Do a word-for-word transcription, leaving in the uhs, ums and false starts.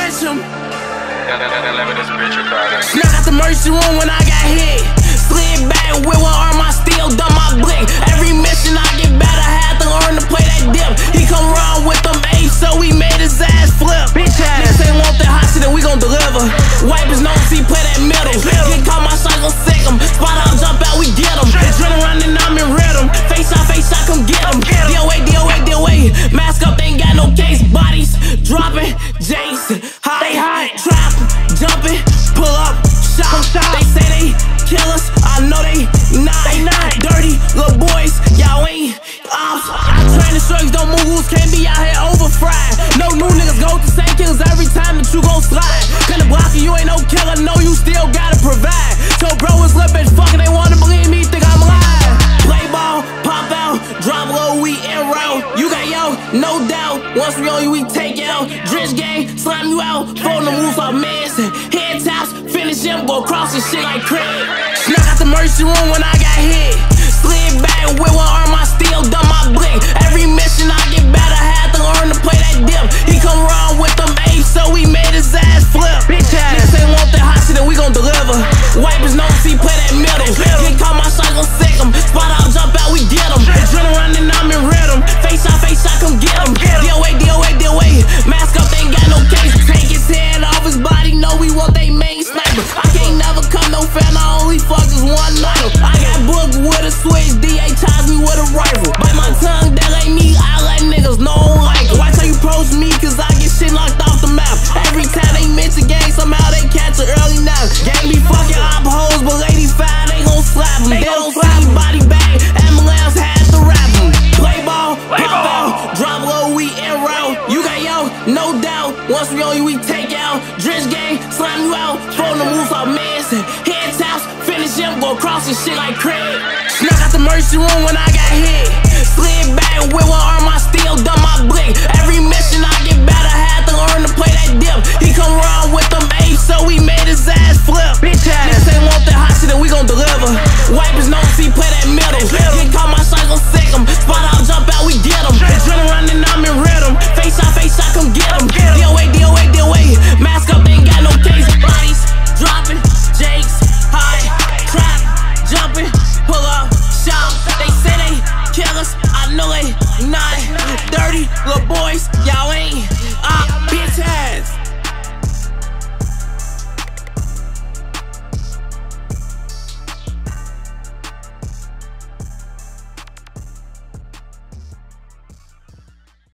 catch him. Snuck out the emergency room when I got hit. Slid back with one arm, I still done my blick. Every mission I get better, had to learn to play that dip. He come around with them A's, so we made his ass flip. Bitch ass. Niggas ain't want that hot shit, then we gon' deliver. Wipe his nose, he play that middle. Get caught, my shot gon' sick him. Spot out, jump out, we get him. Drilling running, I'm in rhythm. Face out, face out, come get him. D O A, D O A, D O A. Mask up, they ain't got no case. Bodies dropping, Jace, hot, They hot. trap, jumping, pull up, shot. shot. They say they kill us, I know they not. They not. Dirty little boys, y'all ain't ops. I train the strikes, don't move rules, can't be out here over fried. No new niggas go with the same killers every time that you gon' slide. Kinda blocking, you ain't no killer, no, you still gotta provide. So bro is lip bitch fucking, they wanna believe me, think I'm lying. Play ball, pop out, drop low, we in route. You got yo, no doubt. Once we on you, we take out. Drench gang, slam you out. Phone the moves off missing. Head taps, finish him, go across this shit like Craig. Snuck out the emergency room when I got hit. Slid back with one arm, I still done my blick. Every mission I get better, had to learn to play that dip. He come around with them A's, so we made his ass flip. Bitch ass. Niggas ain't want that hot shit, then we gon' deliver. Wipe his nose, he play that middle. Get caught, my shot gon' sick him. Spot out, jump out, we get him. Drilling running, I'm in rhythm. Face out, face out, come get him. D O A, D O A, D O A. Mask up, they ain't got no case. Take his head off his body, know we want they main sniper. I can't never come no fan, I only fuck just one night. I got booked with a switch, D A ties me with a rifle. Bite my tongue, that ain't me, I let niggas know I don't like it. Why tell you approach me, cause I get shit knocked off the map. Every time they mention gang, somehow they catch it early now. Gang be fucking op hoes, but eighty-five, they gon' slap them. They, they don't see body bag, ambulance had to wrap them. Play ball, Play pop ball. out, drop low, we in route. You got yo, no doubt. Once we on you, we take out. Drench gang, slam you out. Phone the moves off missing. Head taps, finish him, go across this shit like Craig. Snuck out the emergency room when I got hit. Slid back with